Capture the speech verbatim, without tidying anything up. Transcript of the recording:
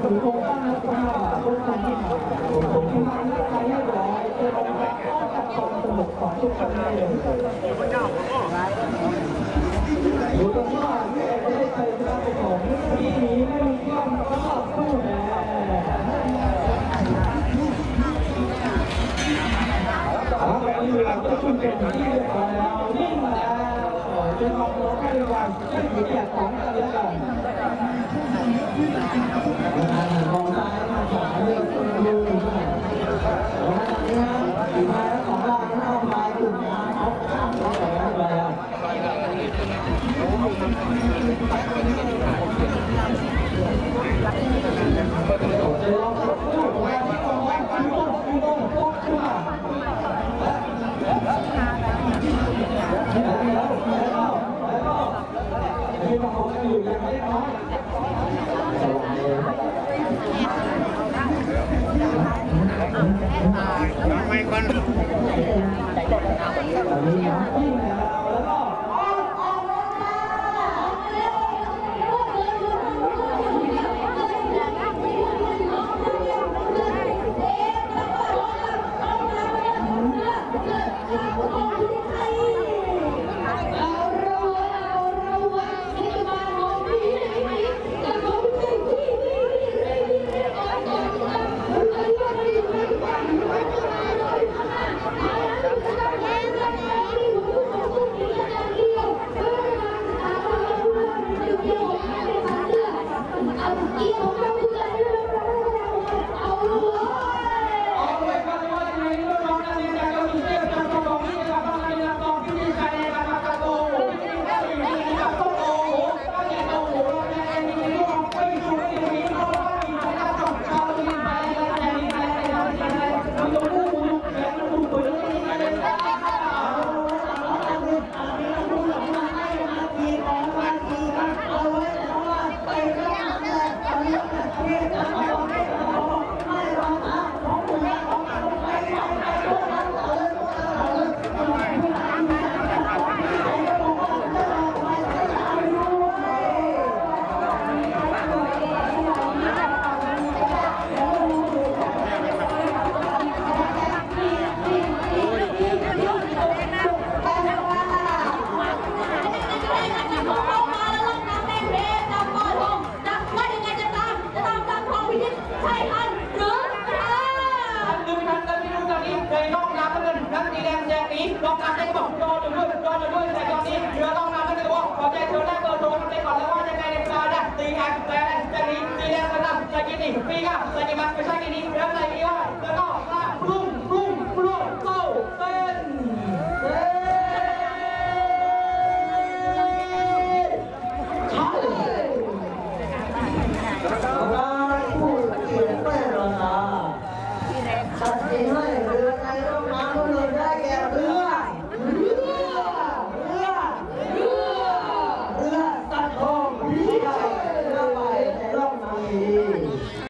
ถือธงตั้งแล้วก็ทุกคนที่มาผมที่มาที่ใครให้ร้อยเจอกันก็จัดความสนุกของทุกคนได้เลยดูตรงที่ว่าไม่ได้เคยชนะผมปีนี้ไม่มีเพื่อนก็สู้แน่แล้วก็มีหลังจากชุมเป็นที่เรียบร้อยแล้วนิ่งแล้วจะทำรถให้วันที่มีแจกของกันแล้วกันมองซ้ายมาขวาเลือกดูดูแล้วตอนนี้นะถึงมาแล้วของเราหน้าพายกลุ่มน้ำเขาข้ามเขาไปแล้วไปแล้วเดี๋ยวเราพูดถึงการที่ต้องต้องต้องต้องต้องขึ้นมาแล้วแล้วแล้วแล้วที่มองกันอยู่ยังไม่น้อยสบายเลยไม่คนตอนนี้น้ำขึ้นแล้วก็ปีกอะใส่กี่มันไม่ใช่กี่นี้แล้วใส่กี่ว่าแล้วก็ลากปลุ้มปลุ้มปลุ้มเข้าเต้นเต้นใช่การพูดเขียนไม่รอนาตัดสินให้เรือในร่องน้ำก็เลยได้แก่